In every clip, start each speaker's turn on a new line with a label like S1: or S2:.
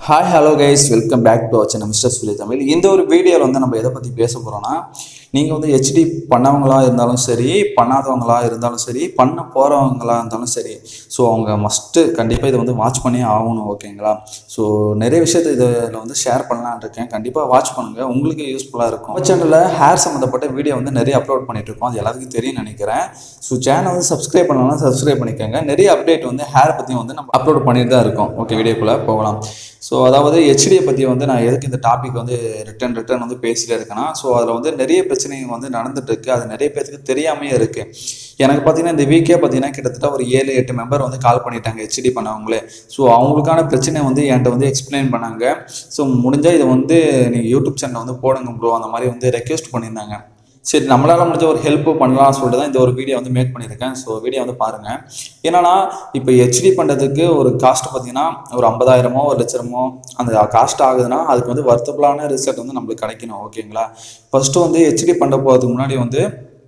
S1: Hi, hello guys, welcome back to our channel Mr. SURYA Tamil. இந்த ஒரு வீடியோல வந்து நம்ம எதை பத்தி பேச போறோம்னா நீங்க வந்து HD பண்ணவங்களா இருந்தாலும் சரி பண்ணாதவங்களா இருந்தாலும் சரி பண்ண போறவங்களா இருந்தாலும் சரி சோ அவங்க மஸ்ட் கண்டிப்பா இத வந்து வாட்ச் பண்ணி ஆகணும் ஓகேங்களா சோ நிறைய விஷயத்தை இதல வந்து ஷேர் பண்ணலாம்னு இருக்கேன் கண்டிப்பா வாட்ச் பண்ணுங்க உங்களுக்கு யூஸ்ஃபுல்லா இருக்கும் நம்ம சேனல்ல ஹேர் சம்பந்தப்பட்ட வீடியோ வந்து நிறைய அப்லோட் பண்ணிட்டு இருக்கோம் அது எல்லாருக்கும் தெரியும் நினைக்கிறேன் சோ சேனல் வந்து சப்ஸ்கிரைப் பண்ணலனா சப்ஸ்கிரைப் பண்ணிக்கங்க நிறைய அப்டேட் வந்து ஹேர் பத்தி வந்து நம்ம அப்லோட் பண்ணிட்டு தான் இருக்கோம் ஓகே வீடியோக்குள்ள போகலாம் ஸோ அதாவது ஹெச்டியை பற்றி வந்து நான் எதுக்கு இந்த டாபிக் வந்து ரிட்டன் வந்து பேசிகிட்டே இருக்கேன்னா ஸோ அதில் வந்து நிறைய பிரச்சனைகள் வந்து நடந்துட்டுருக்கு அது நிறைய பேருக்கு தெரியாமையே இருக்குது எனக்கு பார்த்தீங்கன்னா இந்த வீக்கே பார்த்தீங்கன்னா கிட்டத்தட்ட ஒரு 7-8 மெம்பர் வந்து கால் பண்ணிட்டாங்க ஹெச்டி பண்ணவங்களே ஸோ அவங்களுக்கான பிரச்சனை வந்து என்கிட்ட வந்து எக்ஸ்பிளைன் பண்ணாங்க ஸோ முடிஞ்சால் இதை வந்து நீங்கள் யூடியூப் சேனல் வந்து போடுங்க ப்ரோ அந்த மாதிரி வந்து ரெக்வெஸ்ட் பண்ணியிருந்தாங்க சரி நம்மளால முடிஞ்ச ஒரு ஹெல்ப் பண்ணலாம்னு சொல்லிட்டு தான் இந்த ஒரு வீடியோ வந்து மேக் பண்ணியிருக்கேன் ஸோ வீடியோ வந்து பாருங்கள் என்னன்னா இப்போ ஹெச்டி பண்ணுறதுக்கு ஒரு காஸ்ட் பார்த்தீங்கன்னா ஒரு 50,000 ஒரு லட்சமோ அந்த காஸ்ட் ஆகுதுன்னா அதுக்கு வந்து வர்த்தபிளான ரிசல்ட் வந்து நம்மளுக்கு கிடைக்கணும் ஓகேங்களா ஃபஸ்ட்டு வந்து ஹெச்டி பண்ண போகிறதுக்கு முன்னாடி வந்து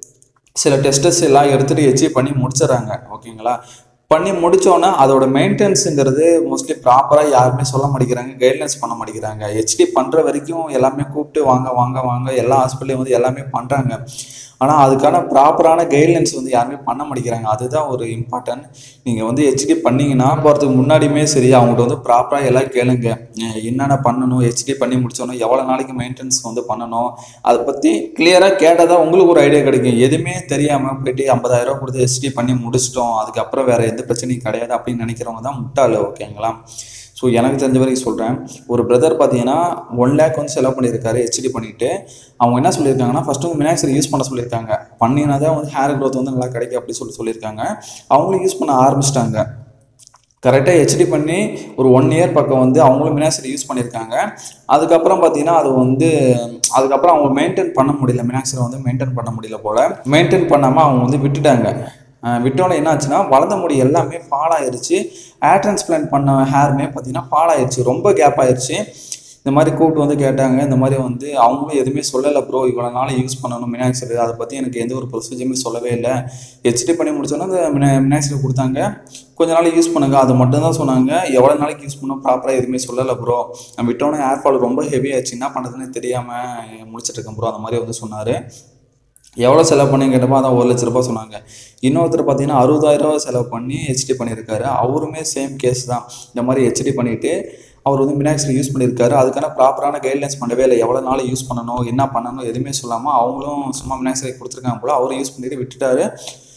S1: சில டெஸ்டஸ் எல்லாம் எடுத்துகிட்டு ஹெச்டி பண்ணி முடிச்சிடறாங்க ஓகேங்களா பண்ணி முடித்தோன்னா அதோட மெயின்டெனன்ஸுங்கிறது மோஸ்ட்லி ப்ராப்பராக யாருமே சொல்ல மாட்டேங்கிறாங்க கைட்லைன்ஸ் பண்ண மாட்டேங்கிறாங்க ஹெச்டி பண்ணுற வரைக்கும் எல்லாமே கூப்பிட்டு வாங்க எல்லா ஹாஸ்பிட்டலையும் வந்து எல்லாமே பண்ணுறாங்க ஆனால் அதுக்கான ப்ராப்பரான கைட்லைன்ஸ் வந்து யாருமே பண்ண மாட்டேங்கிறாங்க அதுதான் ஒரு இம்பார்ட்டன்ட் நீங்கள் வந்து ஹெச்டி பண்ணிங்கன்னா போகிறதுக்கு முன்னாடியுமே சரி அவங்கள்ட்ட வந்து ப்ராப்பராக எல்லாம் கேளுங்க என்னென்ன பண்ணணும் ஹெச்டி பண்ணி முடிச்சோன்னா எவ்வளோ நாளைக்கு மெயின்டெனன்ஸ் வந்து பண்ணணும் அதை பற்றி கிளியராக கேட்டால் தான் உங்களுக்கு ஒரு ஐடியா கிடைக்கும் எதுவுமே தெரியாமல் போய்ட்டு 50,000 கொடுத்து ஹெச்டி பண்ணி முடிச்சிட்டோம் அதுக்கப்புறம் வேறு எந்த பிரச்சனையும் கிடையாது அப்படின்னு நினைக்கிறவங்க தான் முட்டாள் ஓகேங்களா ஸோ எனக்கு தெரிஞ்ச வரைக்கும் சொல்கிறேன் ஒரு பிரதர் பார்த்தீங்கன்னா 1 lakh வந்து செலவு பண்ணியிருக்காரு ஹெச்டி பண்ணிவிட்டு அவங்க என்ன சொல்லியிருக்காங்கன்னா ஃபஸ்ட்டு வந்து மினாக்சர் யூஸ் பண்ண சொல்லியிருக்காங்க பண்ணினா தான் வந்து ஹேர் க்ரோத் வந்து நல்லா கிடைக்கும் அப்படி சொல்லியிருக்காங்க அவங்களும் யூஸ் பண்ண ஆரம்பிச்சிட்டாங்க கரெக்டாக ஹெச்டி பண்ணி ஒரு 1 year பக்கம் வந்து அவங்களும் மினாக்சர் யூஸ் பண்ணியிருக்காங்க அதுக்கப்புறம் பார்த்தீங்கன்னா அது வந்து அதுக்கப்புறம் அவங்க மெயின்டைன் பண்ண முடியல மினாக்சரை வந்து மெயின்டைன் பண்ண முடியல போல் மெயின்டைன் பண்ணாமல் அவங்க வந்து விட்டுட்டாங்க விட்டோன்னே என்ன ஆச்சுன்னா வளர்ந்த முடி எல்லாமே ஃபால் ஆயிடுச்சு ஹேர் டிரான்ஸ்பிளான்ட் பண்ண ஹேருமே பார்த்தீங்கன்னா ஃபால் ஆயிடுச்சு ரொம்ப கேப் ஆயிடுச்சு இந்த மாதிரி கூப்பிட்டு வந்து கேட்டாங்க இந்த மாதிரி வந்து அவங்களும் எதுவுமே சொல்லலை ப்ரோ இவ்வளோ நாள் யூஸ் பண்ணணும் மினாக்சர் அதை பற்றி எனக்கு எந்த ஒரு ப்ரொசீஜருமே சொல்லவே இல்லை ஹெச்டி பண்ணி முடிச்சோன்னா அந்த மினாக்சர் கொடுத்தாங்க கொஞ்ச நாள் யூஸ் பண்ணுங்க அது மட்டும் தான் சொன்னாங்க எவ்வளோ நாளைக்கு யூஸ் பண்ணோம் ப்ராப்பராக எதுவுமே சொல்லலை ப்ரோ நான் விட்டோன்னே ஹேர் ஃபால் ரொம்ப ஹெவி ஆச்சு என்ன பண்ணுறதுன்னு தெரியாமல் முடிச்சிட்டு இருக்கேன் ப்ரோ அந்த மாதிரி வந்து சொன்னார் எவ்வளோ செலவு பண்ணி கேட்டப்போ அதான் 1 லட்ச ரூபாய் சொன்னாங்க இன்னொருத்தர் பார்த்தீங்கன்னா 60,000 செலவு பண்ணி ஹெச்டி பண்ணியிருக்காரு அவருமே சேம் கேஸ் தான் இந்த மாதிரி ஹெச்டி பண்ணிவிட்டு அவர் வந்து மினாக்சர் யூஸ் பண்ணியிருக்காரு அதுக்கான ப்ராப்பரான கைட்லைன்ஸ் பண்ணவே இல்லை எவ்வளோ நாள் யூஸ் பண்ணணும் என்ன பண்ணணும் எதுவுமே சொல்லாமல் அவங்களும் சும்மா மினாக்சரை கொடுத்துருக்காங்க போல் அவரும் யூஸ் பண்ணிட்டு விட்டுட்டாரு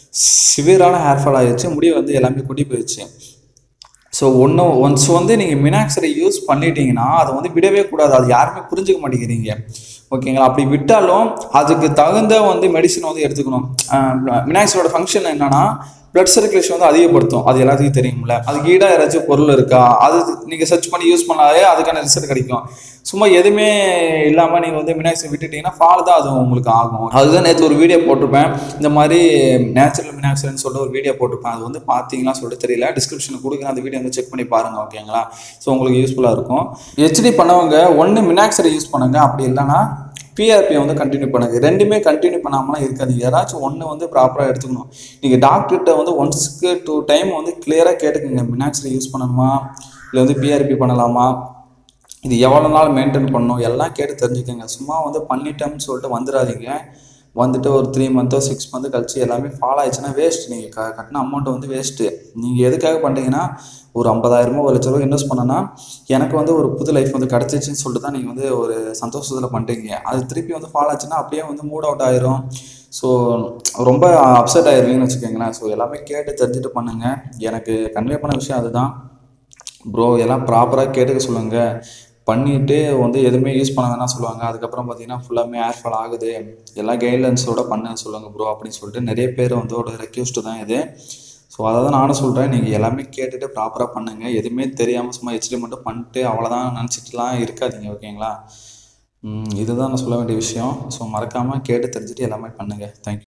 S1: சிவியரான ஹேர் ஃபால் ஆகிடுச்சு முடி வந்து எல்லாமே கொட்டி போயிடுச்சு ஸோ ஒன்ஸ் வந்து நீங்கள் மினாக்சரை யூஸ் பண்ணிட்டீங்கன்னா அதை வந்து விடவே கூடாது அது யாருமே புரிஞ்சுக்க மாட்டேங்கிறீங்க ஓகேங்களா அப்படி விட்டாலும் அதுக்கு தகுந்த வந்து மெடிசன் வந்து எடுத்துக்கணும் மினாக்சரோட ஃபங்க்ஷன் என்னன்னா பிளட் சர்க்குலேஷன் வந்து அதிகப்படுத்தும் அது எல்லாத்துக்கும் தெரியும்ல அதுக்கு ஈடாக யாராச்சும் பொருள் இருக்கா அது நீங்கள் சர்ச் பண்ணி யூஸ் பண்ணாலே அதுக்கான ரிசல்ட் கிடைக்கும் சும்மா எதுவுமே இல்லாமல் நீங்கள் வந்து மினாக்சர் விட்டுட்டீங்கன்னா ஃபால் தான் அது உங்களுக்கு ஆகும் அதுதான் நேற்று ஒரு வீடியோ போட்டிருப்பேன் இந்த மாதிரி நேச்சுரல் மினாக்சர்னு சொல்லிட்டு ஒரு வீடியோ போட்டிருப்பேன் அது வந்து பார்த்தீங்களா சொல்லிட்டு தெரியல டிஸ்கிரிப்ஷனில் கொடுக்குறேன் அந்த வீடியோ வந்து செக் பண்ணி பாருங்கள் ஓகேங்களா ஸோ உங்களுக்கு யூஸ்ஃபுல்லாக இருக்கும் ஹெச்டி பண்ணவங்க ஒன்று மினாக்சரை யூஸ் பண்ணுங்க அப்படி இல்லைன்னா பிஆர்பியை வந்து கண்டினியூ பண்ணுங்க ரெண்டுமே கண்டினியூ பண்ணாமலாம் இருக்காது யாராச்சும் ஒன்று வந்து ப்ராப்பராக எடுத்துக்கணும் நீங்கள் டாக்டர்கிட்ட வந்து 1-2 டைம் வந்து கிளியராக கேட்டுக்கோங்க மினாக்சரை யூஸ் பண்ணணுமா இல்லை வந்து பிஆர்பி பண்ணலாமா இது எவ்வளோ நாள் மெயின்டைன் பண்ணணும் எல்லாம் கேட்டு தெரிஞ்சுக்கோங்க சும்மா வந்து பண்ணிட்டோம்னு சொல்லிட்டு வந்துடாதீங்க வந்துட்டு ஒரு 3 month 6 month கழிச்சு எல்லாமே ஃபால் ஆயிடுச்சுன்னா வேஸ்ட் நீங்கள் கட்டின அமௌண்ட் வந்து வேஸ்ட்டு நீங்கள் எதுக்காக பண்ணுறீங்கன்னா ஒரு 50,000 1 லட்ச ரூபா இன்வெஸ்ட் பண்ணனா எனக்கு வந்து ஒரு புது லைஃப் வந்து கிடச்சிச்சின்னு சொல்லிட்டு தான் நீங்கள் வந்து ஒரு சந்தோஷத்தில் பண்ணுறீங்க அது திருப்பி வந்து ஃபால் ஆச்சுன்னா அப்படியே வந்து மூட் அவுட் ஆயிரும் ஸோ ரொம்ப அப்செட் ஆயிருவீங்கன்னு வச்சுக்கோங்களேன் ஸோ எல்லாமே கேட்டு தெரிஞ்சுட்டு பண்ணுங்கள் எனக்கு கன்வே பண்ண விஷயம் அதுதான் ப்ரோ எல்லாம் ப்ராப்பராக கேட்டுக்க சொல்லுங்கள் பண்ணிவிட்டு வந்து எதுவுமே யூஸ் பண்ண வேணாம் சொல்லுவாங்க அதுக்கப்புறம் பார்த்தீங்கன்னா ஃபுல்லாமே ஹேர் ஃபால் ஆகுது எல்லா கைட்லைன்ஸோட பண்ண சொல்லுங்கள் ப்ரோ அப்படின்னு சொல்லிட்டு நிறைய பேர் வந்து ஒரு ரெக்வெஸ்ட்டு தான் இது ஸோ அதை தான் நானும் சொல்கிறேன் நீங்கள் எல்லாமே கேட்டுட்டு ப்ராப்பராக பண்ணுங்கள் எதுவுமே தெரியாமல் சும்மா ஹெச்டி மட்டும் பண்ணிட்டு அவ்வளோதான் நினச்சிட்டுலாம் இருக்காதீங்க ஓகேங்களா இதுதான் நான் சொல்ல வேண்டிய விஷயம் ஸோ மறக்காமல் கேட்டு தெரிஞ்சுட்டு எல்லாமே பண்ணுங்கள் தேங்க்யூ